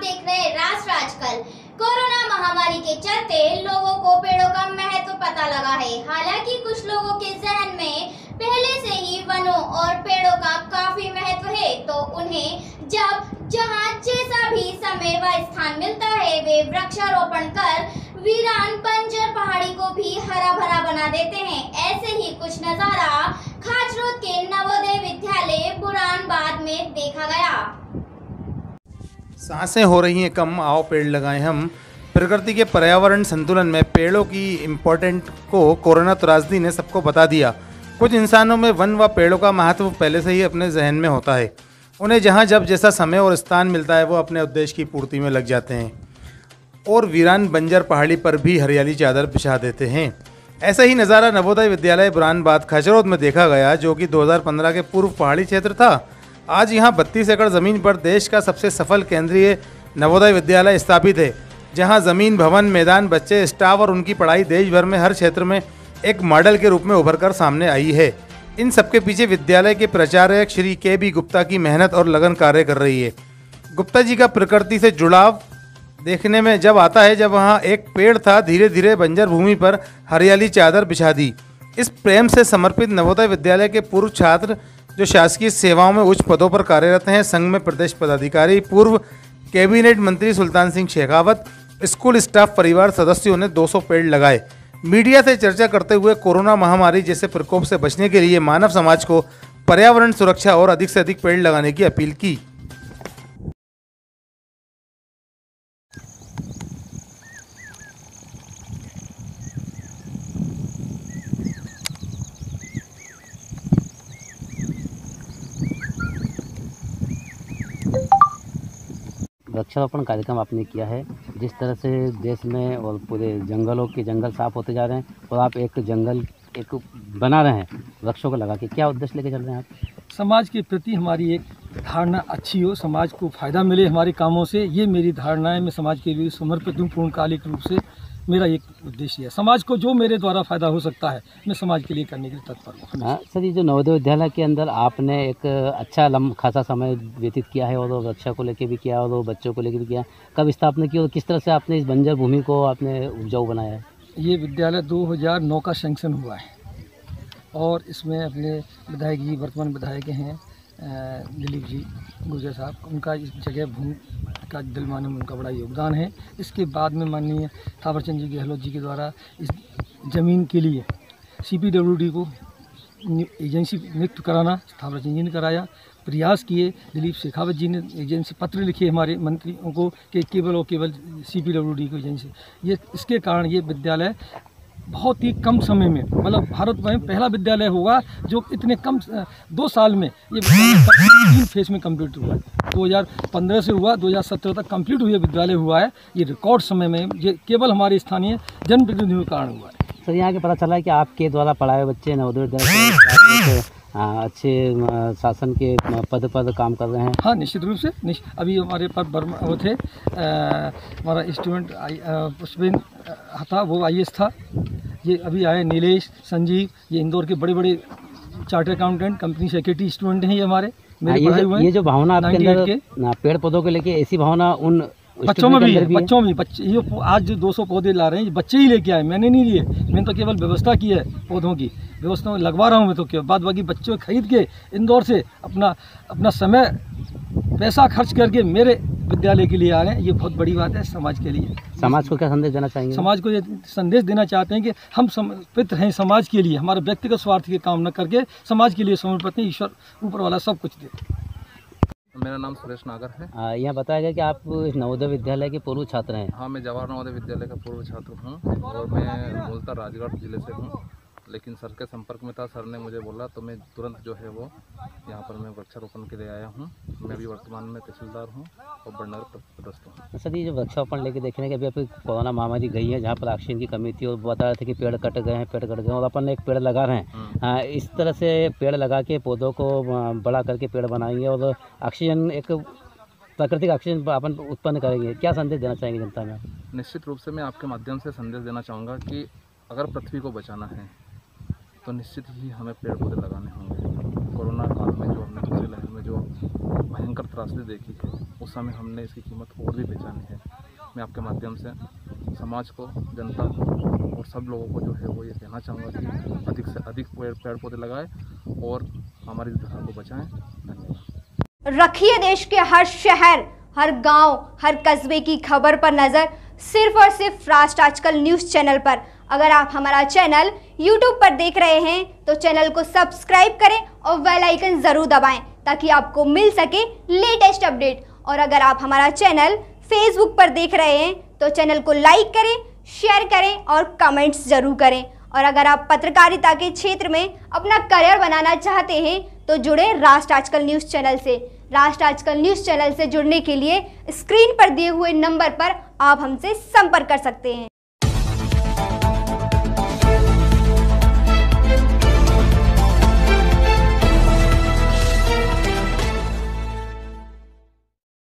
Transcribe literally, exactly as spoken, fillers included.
देख रहे राष्ट्र आजकल। कोरोना महामारी के चलते लोगों को पेड़ों का महत्व पता लगा है। हालांकि कुछ लोगों के जहन में पहले से ही वनों और पेड़ों का काफी महत्व है, तो उन्हें जब जहां जैसा भी समय व स्थान मिलता है वे वृक्षारोपण कर वीरान बंजर पहाड़ी को भी हरा भरा बना देते हैं। ऐसे ही कुछ नजारा खाचरोद के नवोदय विद्यालय बुरानबाद में देखा गया। सांसें हो रही हैं कम, आओ पेड़ लगाएं हम। प्रकृति के पर्यावरण संतुलन में पेड़ों की इम्पोर्टेंट को कोरोना त्रासदी ने सबको बता दिया। कुछ इंसानों में वन व पेड़ों का महत्व पहले से ही अपने जहन में होता है। उन्हें जहां जब जैसा समय और स्थान मिलता है वो अपने उद्देश्य की पूर्ति में लग जाते हैं और वीरान बंजर पहाड़ी पर भी हरियाली चादर बिछा देते हैं। ऐसा ही नज़ारा नवोदय विद्यालय बुरानबाद खाचरोद में देखा गया, जो कि दो हज़ार पंद्रह के पूर्व पहाड़ी क्षेत्र था। आज यहां बत्तीस एकड़ ज़मीन पर देश का सबसे सफल केंद्रीय नवोदय विद्यालय स्थापित है, जहां ज़मीन, भवन, मैदान, बच्चे, स्टाफ और उनकी पढ़ाई देश भर में हर क्षेत्र में एक मॉडल के रूप में उभर कर सामने आई है। इन सबके पीछे विद्यालय के प्राचार्य श्री के बी गुप्ता की मेहनत और लगन कार्य कर रही है। गुप्ता जी का प्रकृति से जुड़ाव देखने में जब आता है, जब वहाँ एक पेड़ था, धीरे धीरे बंजर भूमि पर हरियाली चादर बिछा दी। इस प्रेम से समर्पित नवोदय विद्यालय के पूर्व छात्र जो शासकीय सेवाओं में उच्च पदों पर कार्यरत हैं, संघ में प्रदेश पदाधिकारी, पूर्व कैबिनेट मंत्री सुल्तान सिंह शेखावत, स्कूल स्टाफ, परिवार सदस्यों ने दो सौ पेड़ लगाए। मीडिया से चर्चा करते हुए कोरोना महामारी जैसे प्रकोप से बचने के लिए मानव समाज को पर्यावरण सुरक्षा और अधिक से अधिक पेड़ लगाने की अपील की। वृक्षारोपण कार्यक्रम आपने किया है। जिस तरह से देश में और पूरे जंगलों के जंगल साफ होते जा रहे हैं और आप एक जंगल एक बना रहे हैं वृक्षों को लगा के, क्या उद्देश्य लेके चल रहे हैं आप? समाज के प्रति हमारी एक धारणा अच्छी हो, समाज को फ़ायदा मिले हमारे कामों से, ये मेरी धारणा है। मैं समाज के लिए समर्पित हूँ पूर्णकालिक रूप से। मेरा एक उद्देश्य है, समाज को जो मेरे द्वारा फ़ायदा हो सकता है मैं समाज के लिए करने के लिए तत्पर हूँ। सर, ये जो नवोदय विद्यालय के अंदर आपने एक अच्छा लंबा खासा समय व्यतीत किया है और रक्षा को लेके भी किया और बच्चों को लेके भी किया, कब स्थापना की और किस तरह से आपने इस बंजर भूमि को आपने उपजाऊ बनाया है? ये विद्यालय दो हज़ार नौ का सैंक्शन हुआ है और इसमें अपने विधायक जी, वर्तमान विधायक हैं दिलीप जी गुर्जर साहब, उनका इस जगह भूमि का दिलवाने में उनका बड़ा योगदान है। इसके बाद में माननीय थावरचंद जी गहलोत जी के द्वारा इस ज़मीन के लिए सी पी डब्ल्यू डी को एजेंसी नियुक्त कराना थावरचंद जी ने कराया। प्रयास किए, दिलीप शेखावत जी ने एजेंसी पत्र लिखे हमारे मंत्रियों को कि केवल और केवल सी पी डब्ल्यू डी को एजेंसी, ये इसके कारण ये विद्यालय बहुत ही कम समय में, मतलब भारत में पहला विद्यालय होगा जो इतने कम दो साल में ये तीन फेज में कंप्लीट हुआ है। दो हज़ार पंद्रह से हुआ, दो हज़ार सत्रह तक कंप्लीट हुआ विद्यालय हुआ है। ये रिकॉर्ड समय में ये केवल हमारे स्थानीय जनप्रतिनिधियों के कारण हुआ है। सर, यहाँ के पता चला है कि आपके द्वारा पढ़ाए बच्चे नवोदय विद्यालय अच्छे शासन के पद पर काम कर रहे हैं। हाँ, निश्चित रूप से। निश्चित, अभी हमारे पर बर्मा वो थे, हमारा स्टूडेंट पुष्पेन था, वो आई एस था। ये अभी आए नीलेश, संजीव, ये इंदौर के बड़े बड़े charter accountant, company secretary student हैं ये हमारे, मेरे पढ़ाए हुए हैं। ये जो भावना आपके अंदर पेड़ पौधों को लेके, ऐसी भावना उन बच्चों में भी है, बच्चों में बच्चे ये आज जो दो सौ पौधे ला रहे हैं, बच्चे ही लेके आए, मैंने नहीं लिए। मैंने तो केवल व्यवस्था की है, पौधों की व्यवस्था में लगवा रहा हूँ मैं तो केवल। बाद बाकी बच्चों खरीद के इंदौर से अपना अपना समय पैसा खर्च करके मेरे विद्यालय के लिए आ रहे हैं। ये बहुत बड़ी बात है समाज के लिए। समाज को क्या संदेश देना चाहेंगे? समाज को ये संदेश देना चाहते हैं कि हम समर्पित हैं समाज के लिए, हमारा व्यक्तिगत स्वार्थ के काम न करके समाज के लिए समर्पित हैं। ईश्वर ऊपर वाला सब कुछ दे। मेरा नाम सुरेश नागर है। यहाँ बताया गया कि आप इस नवोदय विद्यालय के पूर्व छात्र हैं। हाँ, मैं जवाहर नवोदय विद्यालय का पूर्व छात्र हूँ और मैं मूलतः राजगढ़ जिले से हूँ, लेकिन सर के संपर्क में था। सर ने मुझे बोला तो मैं तुरंत जो है वो यहाँ पर मैं वृक्षारोपण के लिए आया हूँ। मैं भी वर्तमान में तहसीलदार हूँ और बड़नगर पदस्थ हूँ। सर, ये जो वृक्षारोपण लेके देखने के अभी अभी कोरोना महामारी गई है, जहाँ पर ऑक्सीजन की कमी थी और बता रहे थे कि पेड़ कट गए हैं, पेड़ कट गए और अपन एक पेड़ लगा रहे हैं। इस तरह से पेड़ लगा के पौधों को बड़ा करके पेड़ बनाएंगे और ऑक्सीजन, एक प्राकृतिक ऑक्सीजन अपन उत्पन्न करेंगे, क्या संदेश देना चाहेंगे जनता में? निश्चित रूप से मैं आपके माध्यम से संदेश देना चाहूँगा कि अगर पृथ्वी को बचाना है तो निश्चित ही हमें पेड़ पौधे लगाने होंगे। कोरोना काल में जो हमने दूसरी लहर में जो भयंकर त्रासदी देखी है, उस समय हमने इसकी कीमत और भी पहचानी है। मैं आपके माध्यम से समाज को, जनता को और सब लोगों को जो है वो ये कहना चाहूँगा कि अधिक से अधिक पेड़ पेड़ पौधे लगाएं और हमारी धरा को बचाएं। धन्यवाद। रखिए देश के हर शहर, हर गांव, हर कस्बे की खबर पर नजर, सिर्फ और सिर्फ राष्ट्र आजकल न्यूज़ चैनल पर। अगर आप हमारा चैनल यूट्यूब पर देख रहे हैं तो चैनल को सब्सक्राइब करें और बेल आइकन ज़रूर दबाएं ताकि आपको मिल सके लेटेस्ट अपडेट। और अगर आप हमारा चैनल फेसबुक पर देख रहे हैं तो चैनल को लाइक करें, शेयर करें और कमेंट्स ज़रूर करें। और अगर आप पत्रकारिता के क्षेत्र में अपना करियर बनाना चाहते हैं तो जुड़े राष्ट्र आजकल न्यूज़ चैनल से। राष्ट्र आजकल न्यूज़ चैनल से जुड़ने के लिए स्क्रीन पर दिए हुए नंबर पर आप हमसे संपर्क कर सकते हैं।